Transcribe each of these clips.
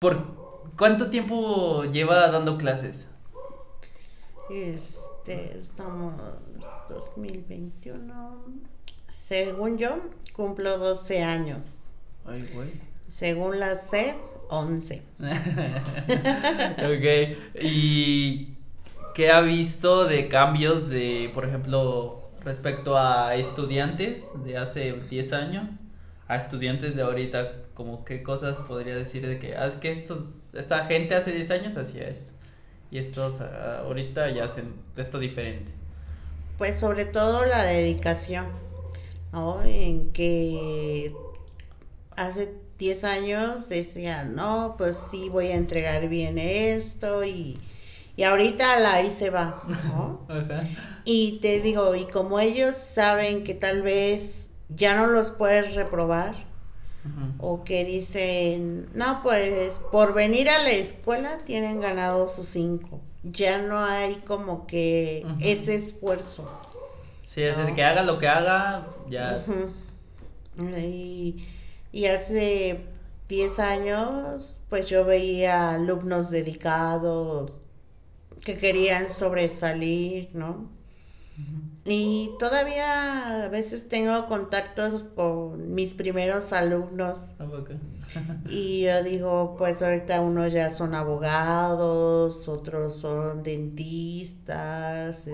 ¿Por cuánto tiempo lleva dando clases? Estamos 2021. Según yo, cumplo 12 años. Ay, güey. Según la C, 11. Ok. ¿Y qué ha visto de cambios de, por ejemplo, respecto a estudiantes de hace 10 años a estudiantes de ahorita? Como qué cosas podría decir de que, es que esta gente hace 10 años hacía esto y estos ahorita ya hacen esto diferente. Pues sobre todo la dedicación, ¿no? En que hace 10 años decían, no, pues sí voy a entregar bien esto y ahorita la ahí se va, ¿no? Ajá. Y te digo, y como ellos saben que tal vez ya no los puedes reprobar, Ujú. o que dicen, no, pues por venir a la escuela tienen ganado sus 5. Ya no hay como que Ujú. ese esfuerzo, Sí, es de ¿no? que haga lo que haga, ya. Ujú. Y, y hace 10 años, pues yo veía alumnos dedicados que querían sobresalir, ¿no? Ujú. Y todavía a veces tengo contactos con mis primeros alumnos. ¿A poco? Y yo digo, pues ahorita unos ya son abogados, otros son dentistas,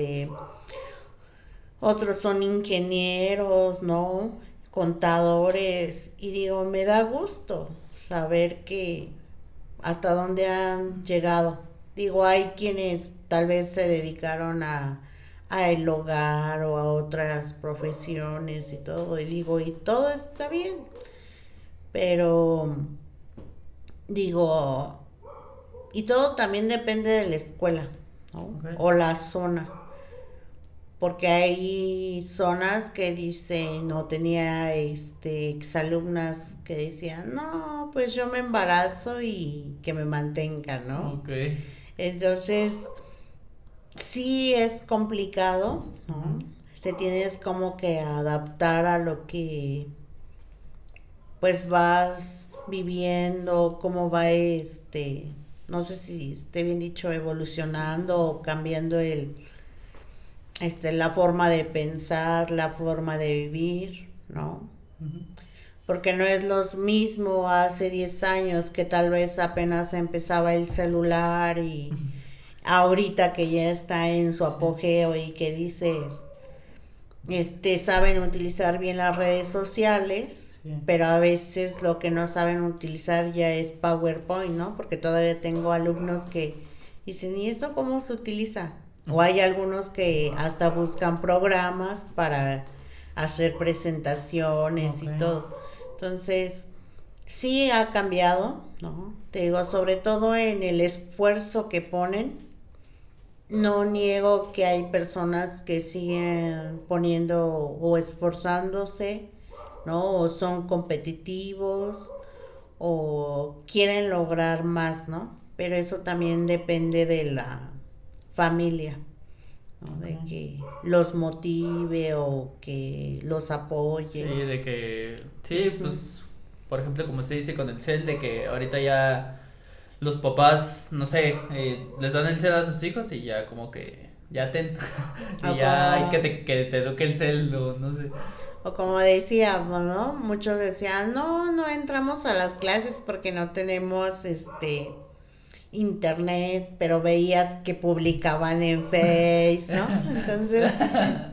otros son ingenieros, ¿no? Contadores. Y digo, me da gusto saber que hasta dónde han llegado. Digo, hay quienes tal vez se dedicaron a el hogar o a otras profesiones y todo. Y digo, y todo está bien. Pero digo, y todo también depende de la escuela, ¿no? Ok. O la zona. Porque hay zonas que dicen, no tenía exalumnas que decían, no, pues yo me embarazo y que me mantenga, ¿no? Ok. Entonces, sí es complicado, Ujú. ¿no? Te tienes como que adaptar a lo que pues vas viviendo, cómo va no sé si esté bien dicho, evolucionando o cambiando la forma de pensar, la forma de vivir, ¿no? Ujú. Porque no es lo mismo hace 10 años que tal vez apenas empezaba el celular y ahorita que ya está en su Sí. apogeo y que dices, saben utilizar bien las redes sociales, Sí. pero a veces lo que no saben utilizar ya es PowerPoint, ¿no? Porque todavía tengo alumnos que dicen, ¿y eso cómo se utiliza? O Ujú. hay algunos que hasta buscan programas para hacer presentaciones Ok. y todo. Entonces, sí ha cambiado, ¿no? Te digo, sobre todo en el esfuerzo que ponen. No niego que hay personas que siguen poniendo o esforzándose, ¿no? O son competitivos o quieren lograr más, ¿no? Pero eso también depende de la familia, ¿no? Ok. De que los motive o que los Sí, apoye. de que. Sí, Ujú. pues. Por ejemplo, como usted dice con el cel, de que ahorita ya los papás, no sé, les dan el cel a sus hijos y ya como que. Ya ten. O Y ya hay como, que te eduque el cel, o no sé. o como decíamos, ¿no? Muchos decían, no, no entramos a las clases porque no tenemos internet, pero veías que publicaban en Face, ¿no? Entonces,